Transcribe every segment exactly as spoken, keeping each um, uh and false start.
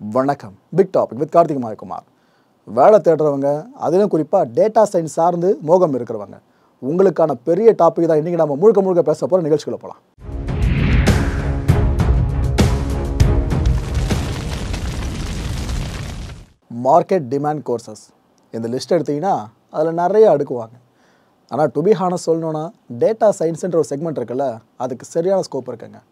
வணக்கம். Big topic with Karthik Mayakumar. வேலை தேடுறவங்க, அதிலும் குறிப்பாக டேட்டா சயின்ஸ் சார்ந்து மோகம் இருக்கிறவங்க, உங்களுக்கான பெரிய டாபிக் தான் இன்றைக்கி நம்ம முழுக்க முழுக்க பேச போகிற நிகழ்ச்சிகளை போகலாம். மார்க்கெட் டிமாண்ட் கோர்சஸ் இந்த லிஸ்ட் எடுத்திங்கன்னா அதில் நிறைய அடுக்குவாங்க. ஆனால் டு பி ஹானஸ்ட் சொல்லணுன்னா டேட்டா சயின்ஸுன்ற ஒரு செக்மெண்ட் இருக்குல்ல, அதுக்கு சரியான ஸ்கோப் இருக்குங்க.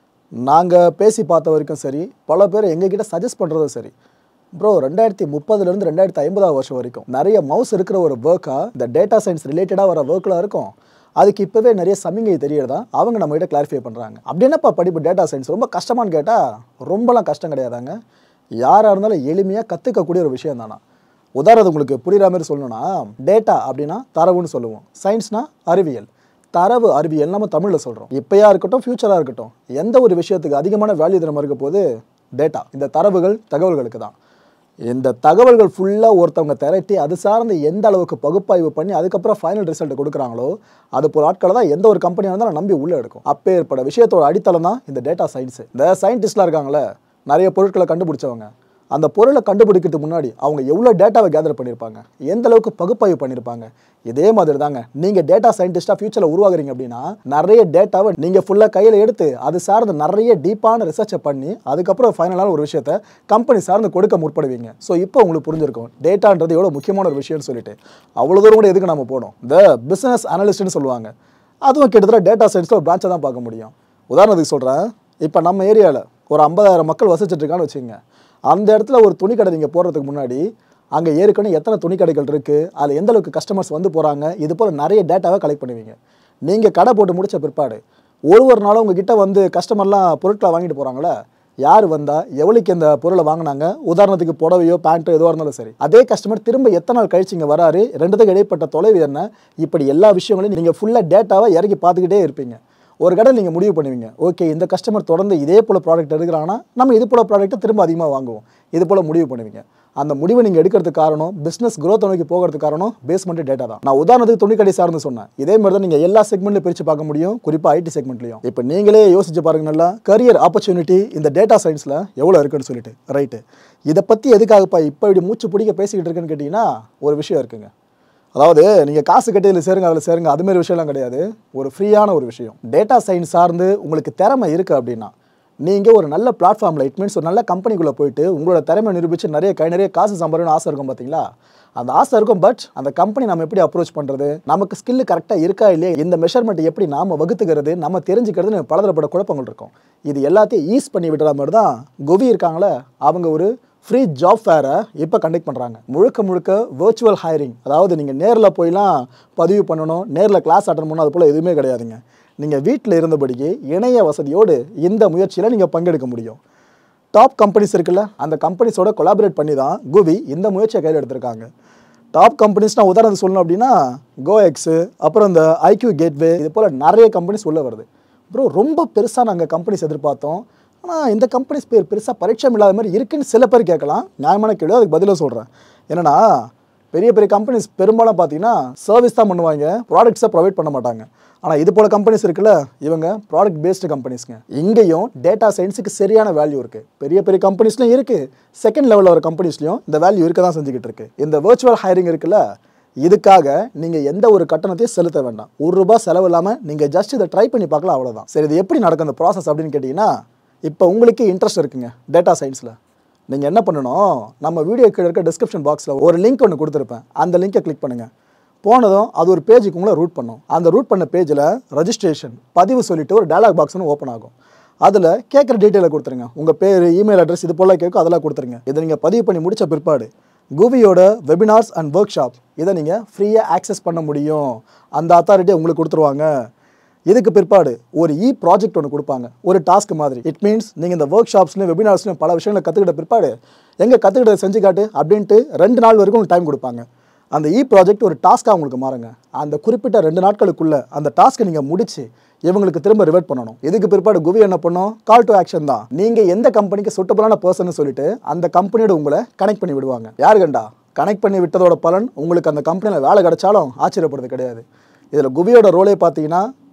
நாங்கள் பேசி பார்த்த வரைக்கும் சரி, பல பேர் எங்ககிட்ட சஜஸ்ட் பண்ணுறதும் சரி, ப்ரோ ரெண்டாயிரத்தி முப்பதுலேருந்து ரெண்டாயிரத்தி ஐம்பதாவது வருஷம் வரைக்கும் நிறைய மவுஸ் இருக்கிற ஒரு ஒர்க்காக இந்த டேட்டா சயின்ஸ் ரிலேட்டடாக வர ஒர்க்கில் இருக்கும். அதுக்கு இப்போவே நிறைய சமிங்கை தெரியறதா அவங்க நம்மகிட்ட கிளாரிஃபை பண்ணுறாங்க. அப்படி என்னப்பா படிப்பு டேட்டா சயின்ஸ் ரொம்ப கஷ்டமானு கேட்டால் ரொம்பலாம் கஷ்டம் கிடையாதாங்க. யாராக இருந்தாலும் எளிமையாக கற்றுக்கக்கூடிய ஒரு விஷயம் தானா. உதாரணத்துக்கு உங்களுக்கு புரிகிற மாதிரி சொல்லணும்னா, டேட்டா அப்படின்னா தரவுன்னு சொல்லுவோம், சயின்ஸ்னா அறிவியல், தரவு அறிவியல் நம்ம தமிழில் சொல்கிறோம். இப்போயா இருக்கட்டும், ஃப்யூச்சராக இருக்கட்டும், எந்த ஒரு விஷயத்துக்கு அதிகமான வேல்யூ தினம் இருக்க போது டேட்டா, இந்த தரவுகள் தகவல்களுக்கு தான். இந்த தகவல்கள் ஃபுல்லாக ஒருத்தவங்க திரட்டி அது சார்ந்து எந்த அளவுக்கு பகுப்பாய்வு பண்ணி அதுக்கப்புறம் ஃபைனல் ரிசல்ட் கொடுக்குறாங்களோ அது போல் ஆட்களை தான் எந்த ஒரு கம்பெனியாக இருந்தாலும் நம்பி உள்ளே எடுக்கும். அப்போ ஏற்பட விஷயத்தோட அடித்தளம் தான் இந்த டேட்டா சயின்ஸு. இந்த சயின்டிஸ்ட்லாம் இருக்காங்களே, நிறைய பொருட்களை கண்டுபிடிச்சவங்க, அந்த பொருளை கண்டுபிடிக்கிறதுக்கு முன்னாடி அவங்க எவ்வளோ டேட்டாவை கேதர் பண்ணியிருப்பாங்க, எந்த அளவுக்கு பகுப்பாய்வு பண்ணியிருப்பாங்க. இதே மாதிரி தாங்க நீங்கள் டேட்டா சயின்டிஸ்டாக ஃபியூச்சரில் உருவாகுறீங்க அப்படின்னா, நிறைய டேட்டாவை நீங்கள் ஃபுல்லாக கையில் எடுத்து அது சார்ந்து நிறைய டீப்பான ரிசர்ச்சை பண்ணி அதுக்கப்புறம் ஃபைனலான ஒரு விஷயத்தை கம்பெனி சார்ந்து கொடுக்க முற்படுவீங்க. ஸோ இப்போ உங்களுக்கு புரிஞ்சிருக்கும் டேட்டான்றது எவ்வளோ முக்கியமான ஒரு விஷயம்னு சொல்லிட்டு. அவ்வளோ தூரம் கூட எதுக்கு நம்ம போனோம், இந்த பிஸ்னஸ் அனலிஸ்ட்னு சொல்லுவாங்க, அதுவும் கிட்டத்தட்ட டேட்டா சயின்ஸில் ஒரு பிரான்ச்சை தான் பார்க்க முடியும். உதாரணத்துக்கு சொல்கிறேன், இப்போ நம்ம ஏரியாவில் ஒரு ஐம்பதாயிரம் மக்கள் வசிச்சுட்டு இருக்கான்னு வச்சுங்க. அந்த இடத்துல ஒரு துணி கடை நீங்கள் போகிறதுக்கு முன்னாடி அங்கே ஏற்கனவே எத்தனை துணி கடைகள் இருக்குது, அதில் எந்த அளவுக்கு கஸ்டமர்ஸ் வந்து போகிறாங்க, இது போல் நிறைய டேட்டாவை கலெக்ட் பண்ணுவீங்க. நீங்கள் கடை போட்டு முடித்த பிற்பாடு ஒரு ஒரு நாளும் உங்ககிட்ட வந்து கஸ்டமர்லாம் பொருட்களை வாங்கிட்டு போகிறாங்களே, யார் வந்தால் எவ்வளோக்கு இந்த பொருளை வாங்கினாங்க, உதாரணத்துக்கு புடவையோ பேண்ட்டோ எதுவாக இருந்தாலும் சரி, அதே கஸ்டமர் திரும்ப எத்தனை நாள் கழிச்சு இங்கே வராரு, ரெண்டுத்துக்கு இடைப்பட்ட தொலைவு என்ன, இப்படி எல்லா விஷயங்களையும் நீங்கள் ஃபுல்லாக டேட்டாவை இறக்கி பார்த்துக்கிட்டே இருப்பீங்க. ஒரு கடை நீங்கள் முடிவு பண்ணுவீங்க, ஓகே இந்த கஸ்டமர் தொடர்ந்து இதே போல் ப்ராடக்ட் எடுக்கிறாங்கன்னா நம்ம இது போல் ப்ராடக்ட்டை திரும்ப அதிகமாக வாங்குவோம், இது போல் முடிவு பண்ணுவீங்க. அந்த முடிவை நீங்கள் எடுக்கிறதுக்கு காரணம், பிஸ்னஸ் க்ரோத் நோக்கி போகிறதுக்கு காரணம் பேஸ்மெண்ட் டேட்டா தான். நான் உதாரணத்துக்கு துணிக்கடை சார்ந்து சொன்னேன், இதே மாதிரி தான் நீங்கள் எல்லா செக்மெண்ட்லையும் பிரித்து பார்க்க முடியும், குறிப்பாக ஐடி செக்மெண்ட்லையும். இப்போ நீங்களே யோசிச்சு பாருங்க, நல்லா கரியர் ஆப்பர்ச்சுனிட்டி இந்த டேட்டா சயின்ஸில் எவ்வளோ இருக்குன்னு சொல்லிட்டு. ரைட்டு, இதை பற்றி எதுக்காகப்பா இப்போ இப்படி மூச்சு பிடிக்க பேசிக்கிட்டு இருக்குன்னு கேட்டிங்கன்னா ஒரு விஷயம் இருக்குங்க. அதாவது நீங்கள் காசு கட்டி இதில் சேருங்க அதில் சேருங்க அதுமாரி விஷயம்லாம் கிடையாது. ஒரு ஃப்ரீயான ஒரு விஷயம். டேட்டா சயின்ஸ் சார்ந்து உங்களுக்கு திறமை இருக்குது அப்படின்னா நீங்கள் ஒரு நல்ல பிளாட்ஃபார்மில், இட் மீன்ஸ் ஒரு நல்ல கம்பெனிக்குள்ளே போயிட்டு உங்களோட திறமை நிரூபித்து நிறைய கை நிறைய காசு சம்பாதிக்கணும்னு ஆசை இருக்கும் பார்த்தீங்களா, அந்த ஆசை இருக்கும். பட் அந்த கம்பெனி நம்ம எப்படி அப்ரோச் பண்ணுறது, நமக்கு ஸ்கில் கரெக்டாக இருக்கா இல்லையா, இந்த மெஷர்மெண்ட் எப்படி நாம் வகுத்துக்கிறது, நம்ம தெரிஞ்சுக்கிறதுன்னு பலதரப்பட்ட குழப்பங்கள் இருக்கும். இது எல்லாத்தையும் ஈஸ் பண்ணி விடுற மாதிரி தான் குவி இருக்காங்களே, அவங்க ஒரு ஃப்ரீ ஜாப் ஃபேரை இப்போ கண்டக்ட் பண்ணுறாங்க. முழுக்க முழுக்க வர்ச்சுவல் ஹைரிங். அதாவது நீங்கள் நேரில் போயெலாம் பதிவு பண்ணணும், நேரில் கிளாஸ் அட்டன் பண்ணணும், அது போல் எதுவுமே கிடையாதுங்க. நீங்கள் வீட்டில் இருந்தபடிக்கு இணைய வசதியோடு இந்த முயற்சியில் நீங்கள் பங்கெடுக்க முடியும். டாப் கம்பெனிஸ் இருக்குல்ல, அந்த கம்பெனிஸோட கொலாபரேட் பண்ணி தான் குவி இந்த முயற்சியை கையில் எடுத்திருக்காங்க. டாப் கம்பெனிஸ்னால் உதாரணத்துக்கு சொல்லணும் அப்படின்னா கோஎக்ஸு, அப்புறம் இந்த ஐக்யூ கேட்வே, இது போல் நிறைய கம்பெனிஸ் உள்ளே வருது. ப்ரோ ரொம்ப பெருசாக நாங்கள் கம்பெனிஸ் எதிர்பார்த்தோம், ஆனால் இந்த கம்பெனிஸ் பேர் பெருசாக பரிட்சம் இல்லாத மாதிரி இருக்குன்னு சில பேர் கேட்கலாம். நியாயமான கேள்வி, அதுக்கு பதிலாக சொல்கிறேன். என்னென்னா பெரிய பெரிய கம்பெனிஸ் பெரும்பாலும் பார்த்தீங்கன்னா சர்வீஸ் தான் பண்ணுவாங்க, ப்ராடக்ட்ஸை ப்ரொவைட் பண்ண மாட்டாங்க. ஆனால் இது போல் கம்பெனிஸ் இருக்குல்ல, இவங்க ப்ராடக்ட் பேஸ்டு கம்பெனிஸ்ங்க. இங்கேயும் டேட்டா சயின்ஸுக்கு சரியான வேல்யூ இருக்குது. பெரிய பெரிய கம்பெனிஸ்லையும் இருக்குது, செகண்ட் லெவலில் வர கம்பெனிஸ்லையும் இந்த வேல்யூ இருக்க தான் செஞ்சுக்கிட்டு இருக்குது. இந்த வர்ச்சுவல் ஹைரிங் இருக்குல்ல, இதுக்காக நீங்கள் எந்த ஒரு கட்டணத்தையும் செலுத்த வேண்டாம். ஒரு ரூபாய் செலவு இல்லாமல் நீங்கள் ஜஸ்ட் இதை ட்ரை பண்ணி பார்க்கலாம், அவ்வளோதான். சரி, இது எப்படி நடக்கும் அந்த ப்ராசஸ் அப்படின்னு கேட்டிங்கன்னா, இப்போ உங்களுக்கு இன்ட்ரெஸ்ட் இருக்குங்க டேட்டா சயின்ஸில், நீங்கள் என்ன பண்ணணும், நம்ம வீடியோ கீழே இருக்க டிஸ்கிரிப்ஷன் பாக்ஸில் ஒரு லிங்க் ஒன்று கொடுத்துருப்பேன், அந்த லிங்கை கிளிக் பண்ணுங்கள். போனதும் அது ஒரு பேஜுக்கு உங்களை ரூட் பண்ணும். அந்த ரூட் பண்ண பேஜில் ரெஜிஸ்ட்ரேஷன் பதிவு சொல்லிவிட்டு ஒரு டயலாக் பாக்ஸ் ஒன்று ஓப்பன் ஆகும். அதில் கேட்குற டீட்டெயிலை கொடுத்துருங்க, உங்கள் பேர், இமெயில் அட்ரஸ், இது போல் கேட்கும், அதெல்லாம் கொடுத்துருங்க. இதை நீங்கள் பதிவு பண்ணி முடித்த பிற்பாடு குவியோட வெபினார்ஸ் அண்ட் ஒர்க் ஷாப் இதை நீங்கள் ஃப்ரீயாக ஆக்சஸ் பண்ண முடியும். அந்த அத்தாரிட்டியை உங்களுக்கு கொடுத்துருவாங்க. இதுக்கு பிற்பாடு ஒரு இ ப்ராஜெக்ட் ஒன்று கொடுப்பாங்க, ஒரு டாஸ்க் மாதிரி. இட் மீன்ஸ் நீங்கள் இந்த ஒர்க் ஷாப்ஸ்லையும் வெபினார்ஸ்லையும் பல விஷயங்களை கற்றுக்கிட்ட பிற்பாடு எங்கே கற்றுக்கிட்ட செஞ்சு காட்டு அப்படின்ட்டு ரெண்டு நாள் வரைக்கும் உங்களுக்கு டைம் கொடுப்பாங்க. அந்த இ ப்ராஜெக்ட் ஒரு டாஸ்க்காக உங்களுக்கு மாறுங்க. அந்த குறிப்பிட்ட ரெண்டு நாட்களுக்குள்ளே அந்த டாஸ்க்கை நீங்கள் முடிச்சு இவங்களுக்கு திரும்ப ரிவர்ட் பண்ணணும். இதுக்கு பிற்பாடு குவி என்ன பண்ணணும், கால் டு ஆக்ஷன் தான். நீங்கள் எந்த கம்பெனிக்கு சூட்டபிளான பர்சன் சொல்லிட்டு அந்த கம்பெனியோட உங்களை கனெக்ட் பண்ணி விடுவாங்க. யாரு கண்டா கனெக்ட் பண்ணி விட்டதோட பலன் உங்களுக்கு அந்த கம்பெனியில் வேலை கிடைச்சாலும் ஆச்சரியப்படுறது கிடையாது. இதில் குவியோட ரோலே பார்த்தீங்கன்னா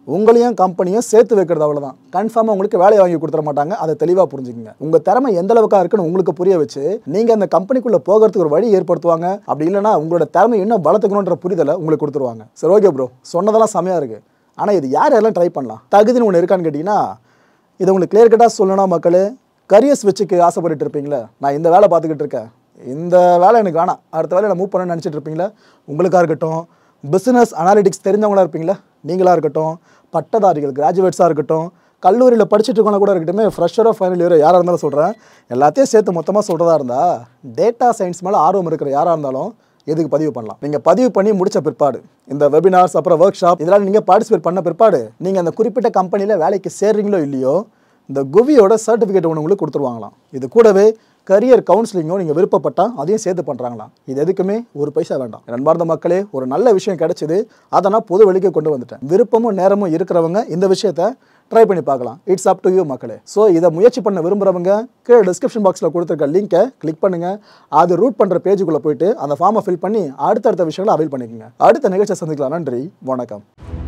உங்களையும் கம்பெனியும் சேர்த்து வைக்கிறது அவ்வளோதான். கன்ஃபார்மாக உங்களுக்கு வேலையை வாங்கி கொடுத்துட மாட்டாங்க. அதை தெளிவாக புரிஞ்சுக்கங்க. உங்கள் திறமை எந்த அளவுக்காக இருக்குன்னு உங்களுக்கு புரிய வச்சு நீங்கள் அந்த கம்பெனிக்குள்ளே போகிறதுக்கு ஒரு வழி ஏற்படுத்துவாங்க. அப்படி இல்லைனா உங்களோட திறமை இன்னும் வளர்த்துக்கணுன்ற புரிதலை உங்களுக்கு கொடுத்துருவாங்க. சரி, ஓகே ப்ரோ, சொன்னதெல்லாம் செமையாக இருக்குது. ஆனால் இது யார் யாரெல்லாம் ட்ரை பண்ணலாம்? தகுதின்னு ஒன்று இருக்கான்னு கேட்டிங்கன்னா, இதை உங்களுக்கு கிளியர் கட்டாக சொல்லணும் மக்களே. கரியர் ஸ்விட்சுக்கு ஆசைப்பட்டு இருப்பீங்களே, நான் இந்த வேலை பார்த்துக்கிட்டு இருக்கேன், இந்த வேலை எனக்கு வேணாம், அடுத்த வேலை நான் மூவ் பண்ணணும்னு நினச்சிட்டு இருப்பீங்களா? உங்களுக்காக இருக்கட்டும், பிஸ்னஸ் அனாலிட்டிக்ஸ் தெரிஞ்சவங்களா இருப்பீங்களா நீங்களாக இருக்கட்டும், பட்டதாரிகள் கிராஜுவேட்ஸாக இருக்கட்டும், கல்லூரியில் படிச்சுட்டு இருக்கவங்க கூட இருக்கட்டும், ஃப்ரெஷரோ ஃபைனல் இயரோ யாராக இருந்தாலும் சொல்கிறேன், எல்லாத்தையும் சேர்த்து மொத்தமாக சொல்கிறதா இருந்தால் டேட்டா சயின்ஸ் மேலே ஆர்வம் இருக்கிற யாராக இருந்தாலும் எதுக்கு பதிவு பண்ணலாம். நீங்கள் பதிவு பண்ணி முடித்த பிற்பாடு இந்த வெபினார்ஸ் அப்புறம் ஒர்க் ஷாப் இதெல்லாம் நீங்கள் பார்ட்டிசிபேட் பண்ண பிற்பாடு நீங்கள் அந்த குறிப்பிட்ட கம்பெனியில் வேலைக்கு சேர்றீங்களோ இல்லையோ, இந்த குவியோட சர்டிஃபிகேட் ஒன்று உங்களுக்கு கொடுத்துருவாங்களாம். இது கூடவே கரியர் கவுன்சிலிங்கோ நீங்கள் விருப்பப்பட்டால் அதையும் சேர்த்து பண்ணுறாங்களாம். இது எதுக்குமே ஒரு பைசா வேண்டாம். நண்பார்ந்த மக்களே, ஒரு நல்ல விஷயம் கிடைச்சிது, அதை நான் பொது வெளிக்கு கொண்டு வந்துட்டேன். விருப்பமும் நேரமும் இருக்கிறவங்க இந்த விஷயத்தை ட்ரை பண்ணி பார்க்கலாம். இட்ஸ் அப் டு யூ மக்களே. ஸோ இதை முயற்சி பண்ண விரும்புகிறவங்க கீழே டிஸ்கிரிப்ஷன் பாக்ஸில் கொடுத்துருக்க லிங்கை கிளிக் பண்ணுங்கள். அது ரூட் பண்ணுற பேஜுக்குள்ளே போயிட்டு அந்த ஃபார்மை ஃபில் பண்ணி அடுத்தடுத்த விஷயங்களை அவைல் பண்ணிக்கோங்க. அடுத்த நிகழ்ச்சியை சந்திக்கலாம். நன்றி, வணக்கம்.